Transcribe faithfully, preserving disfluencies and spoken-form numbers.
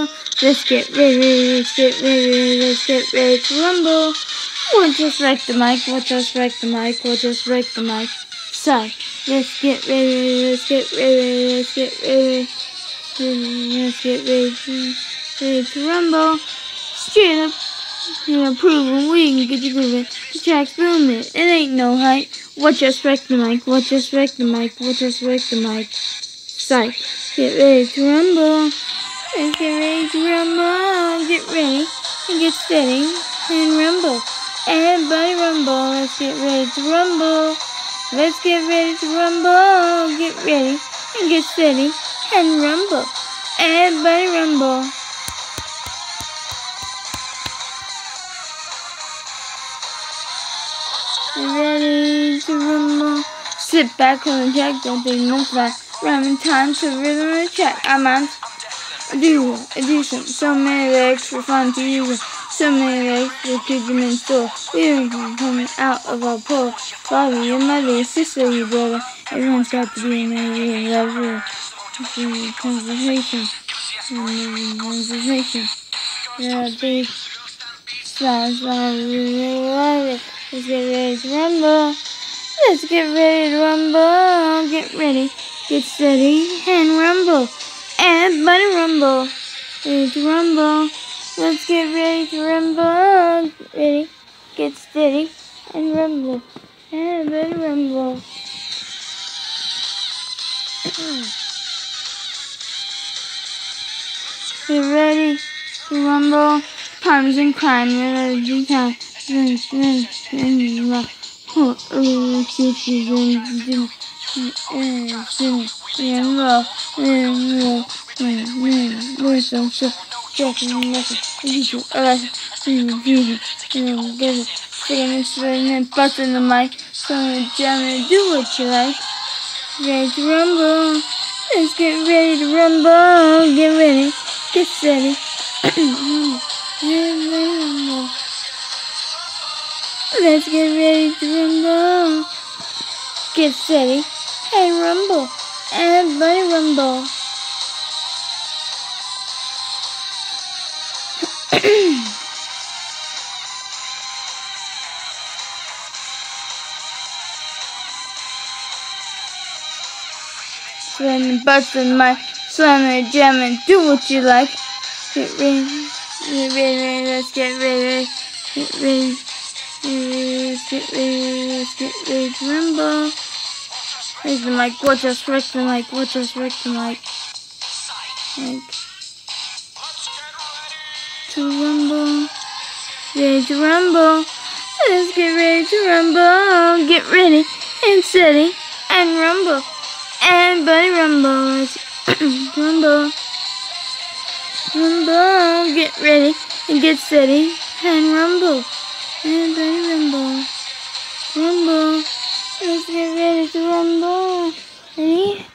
rumble. Let's get ready, let's get ready, let's get ready to rumble. We'll just wreck the mic, we'll just wreck the mic, we'll just wreck the mic. So, let's get ready, let's get ready, let's get ready. Let's get ready to, ready to rumble. Straight up, you know, proving we can get you moving. The track's booming, it ain't no hype. We'll just wreck the mic, we'll just wreck the mic, we'll just wreck the mic. Psych, get ready to rumble. Let's get ready to rumble. Get ready and get steady and rumble. Everybody rumble. Let's get ready to rumble. Let's get ready to rumble. Get ready and get steady and rumble. Everybody rumble. Ready to rumble. Sit back on the track, don't think much about rhyming time to rhythm of the track. I'm on. I do, I do some, so many lyrics for fun to use. So many lyrics we'll keep them in store. Lyrics coming out of our poor father, your mother, your sister, your brother. Everyone's got to be in a level. Conversation. Conversation. Yeah, big slides, slides, let's get ready to rumble. Let's get ready to rumble. Get ready, get steady, and rumble. Everybody rumble. Ready to rumble. Let's get ready to rumble. Get ready, get steady, and rumble. Everybody rumble. Get ready to rumble. Parties and crime, every time. Oh, oh, she's going we're so so checking lesson. You do a lesson. You do you get it. Sticking and sweating and busting the mic. So jamming, do what you like. Ready to rumble. Let's get ready to rumble. Get ready. Get steady. Rumble. Let's get ready to rumble. Get steady and rumble. Everybody rumble. Slamming, busting my slamming, jamming, do what you like. Get ready, get ready, let's get ready, get ready, let's get ready, let's get ready to rumble. Where's the mic? We'll just wreck the mic, we'll just wreck the mic. Like, to rumble, ready to rumble. Let's get ready to rumble. Get ready and steady and rumble. Everybody rumble. Let's rumble. Rumble. Get ready and get steady and rumble. Everybody rumble. Rumble. Let's get ready to rumble. Ready?